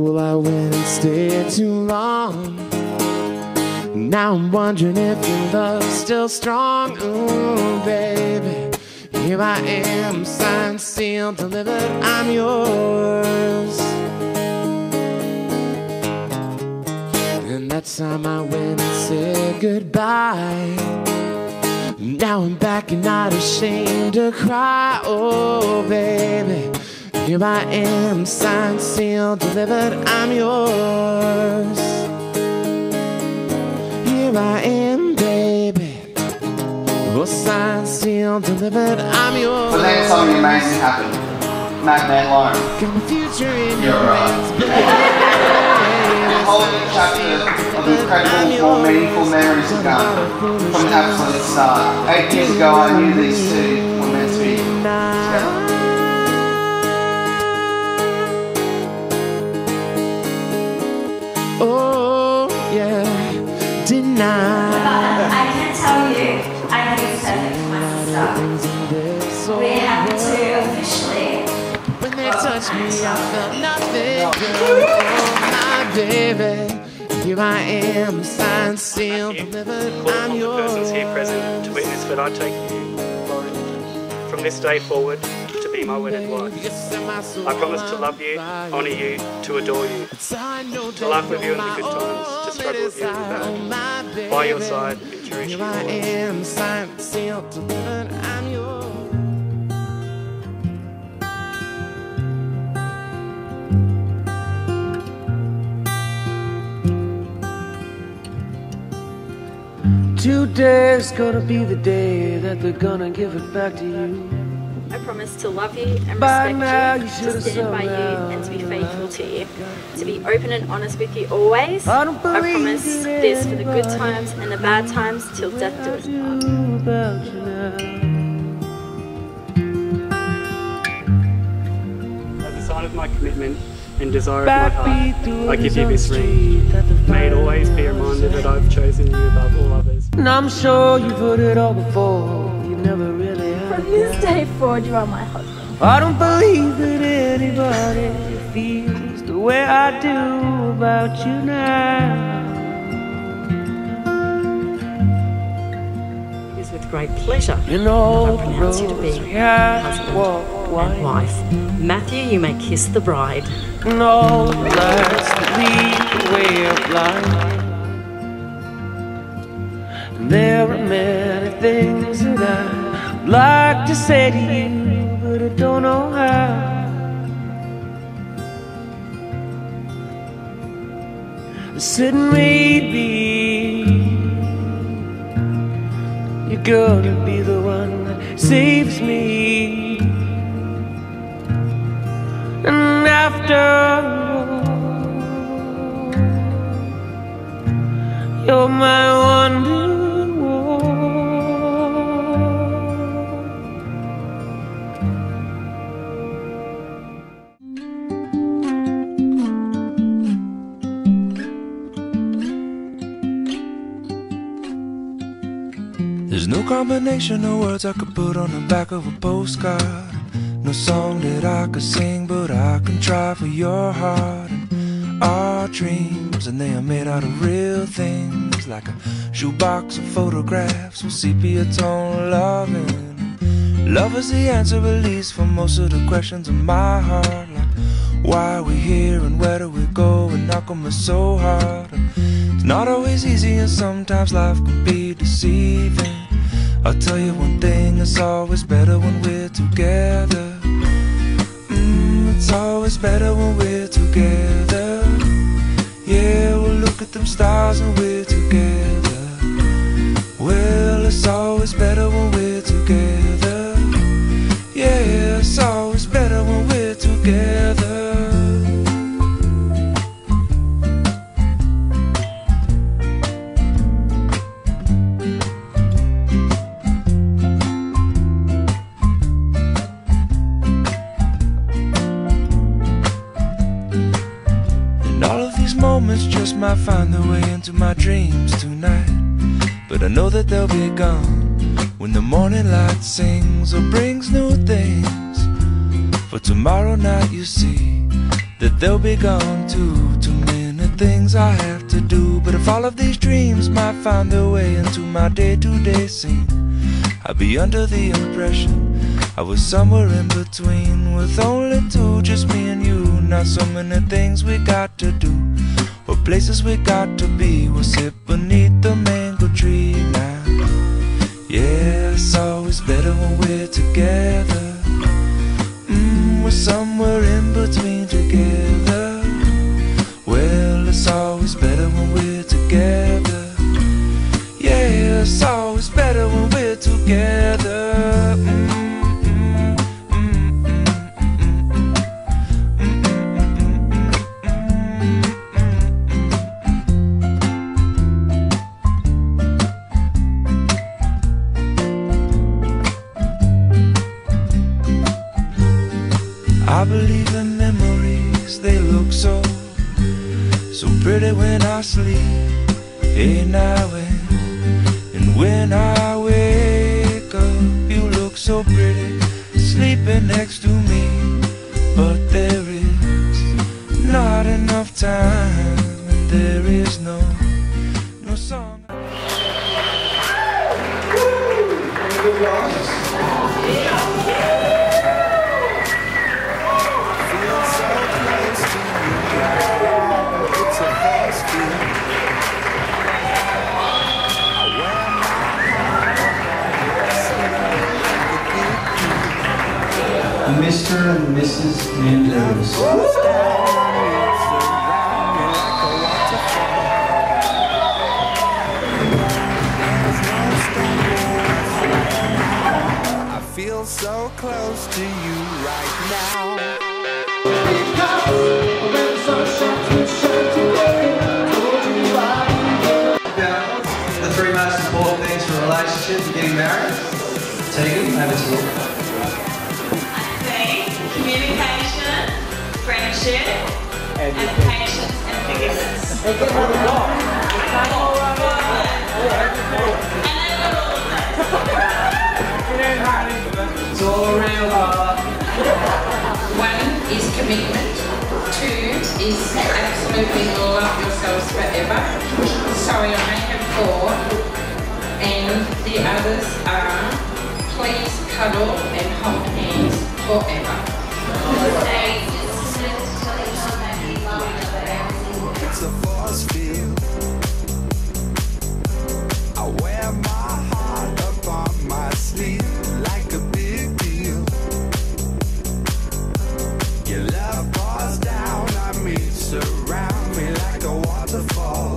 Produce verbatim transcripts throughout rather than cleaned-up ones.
fool, I went and stayed too long. Now I'm wondering if your love's still strong. Ooh, baby, here I am, signed, sealed, delivered, I'm yours. And that time I went and said goodbye. Now I'm back and not ashamed to cry. Oh, baby, here I am, signed, sealed, delivered, I'm yours. Here I am, baby, oh, signed, sealed, delivered, I'm yours. But then something amazing happened. Madman Lauren. Got my future in You're your right. hands, baby. This whole new chapter of incredible, more meaningful memories have gone from the absolute start. Eight years ago, I knew these two were meant to be together. Oh, yeah, didn't I? But I can tell you, I think it's perfect for my sister. We have to officially. When they touched me, I felt nothing. Oh, my baby. Here I am, signed, sealed, delivered, I'm yours. All the persons here present to witness that I take you, Lauren, from this day forward, to be my wedded wife. I promise to love you, honour you, to adore you, to laugh with you in the good times, to struggle with you in the bad, by your side, and cherish you Here I always. am, signed, sealed, delivered, I'm yours. Today's gonna be the day that they're gonna give it back to you. I promise to love you and By respect now you, you to should've stand by you somehow and to be faithful to you, to be open and honest with you always. I don't I believe promise that this for the good anybody times and the bad times till death do us part. about you now. As a sign of my commitment and desire of my heart, I give you this ring. May it always be a reminder that I've chosen you above all others. And I'm sure you've heard it all before. You never really have. From this day forward, you are my husband. I don't believe that anybody feels the way I do about you now. It is with great pleasure You know that I pronounce you to be yeah, husband walk, and wife. Matthew, you may kiss the bride. No, that's the lead way of life. And there are many things that I'd like to say to you, but I don't know how. I said maybe you're gonna be the one that saves me. And after all, you're my wonder wall. There's no combination of words I could put on the back of a postcard. No song that I could sing, but I can try for your heart. And our dreams, and they are made out of real things, like a shoebox of photographs with sepia tone loving. Love is the answer, at least, for most of the questions in my heart, like why are we here and where do we go, and how come it's so hard. And it's not always easy, and sometimes life can be deceiving. I'll tell you one thing, it's always better when we're together. Mm, it's always better when we're together. Yeah, we'll look at them stars and we're together. Well, it's always better when we're together. Yeah, it's always better when we're together. Moments just might find their way into my dreams tonight, but I know that they'll be gone when the morning light sings or brings new things. For tomorrow night, you see, that they'll be gone too. Too many things I have to do, but if all of these dreams might find their way into my day-to-day scene, I'd be under the impression I was somewhere in between, with only two, just me and you. Not so many things we got to do, or places we got to be. We'll sit beneath the mango tree now. Yeah, it's always better when we're together. Mm, we're somewhere in between together. Well, it's always better when we're together. Yeah, it's always better when we're together. Mm. I believe in memories, they look so, so pretty when I sleep. Hey now and, and when I wake up, you look so pretty, sleeping next to me. But there is not enough time, and there is no, no song. Mister and Missus Mendes. I feel so close to you right now. The three most important things for a relationship and getting married. Tegan, over to you. Communication, friendship, and, and patience and forgiveness. And then all of It's all around. One is commitment. Two is absolutely love yourselves forever. Sorry, I may have four. And the others are please cuddle and hold hands forever. It's a force field. I wear my heart upon my sleeve like a big deal. Your love pours down on me, surround me like a waterfall.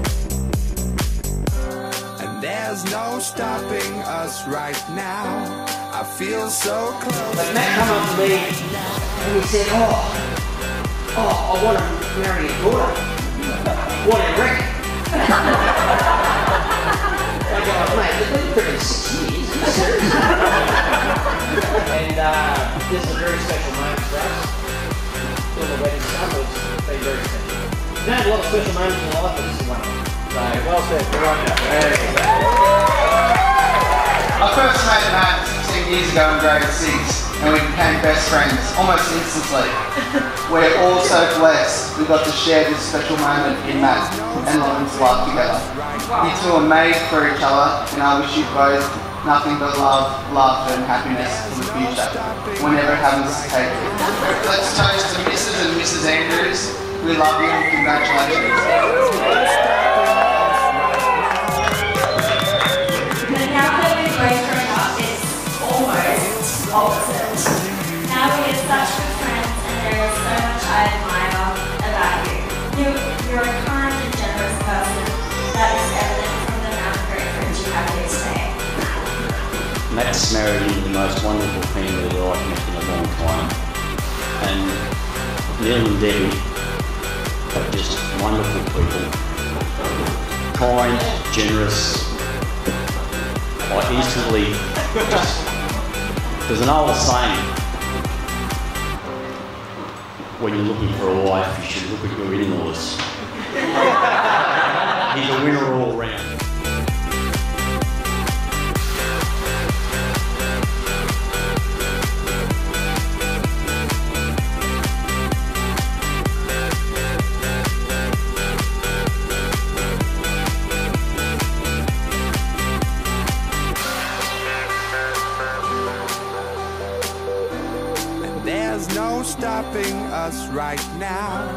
And there's no stopping us right now. I feel so close. But Matt come up to me and he said, oh, oh, I want to marry your daughter. What do you reckon? I go, mate, it's been pretty six years. Are you serious? And uh, this is a very special moment for us. Doing the wedding stuff, it's been very special. We've had a lot of special moments in life, but this is one of them. So, well said. I first met Matt sixteen years ago in grade six, and we became best friends almost instantly. We're all so blessed we got to share this special moment in Matt and Lauren's life together. You two are made for each other, and I wish you both nothing but love, laughter and happiness for the future, whenever it happens to take you. Let's toast to Missus and Missus Andrews. We love you and congratulations. opposite. Now we are such good friends and there is so much I admire about you. You're, you're a kind and generous person that is evident from the amount of great friends you have here today. Matt's married into the most wonderful family that I've met in a long time. And Neil and Debbie are just wonderful people. Kind, generous. I instantly just, there's an old saying, when you're looking for a wife, you should look at your in-laws. He's a winner all round. stopping us right now.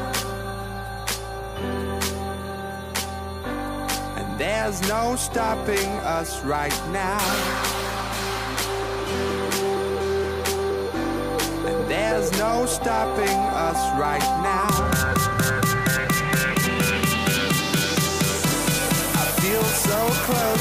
And there's no stopping us right now. And there's no stopping us right now. I feel so close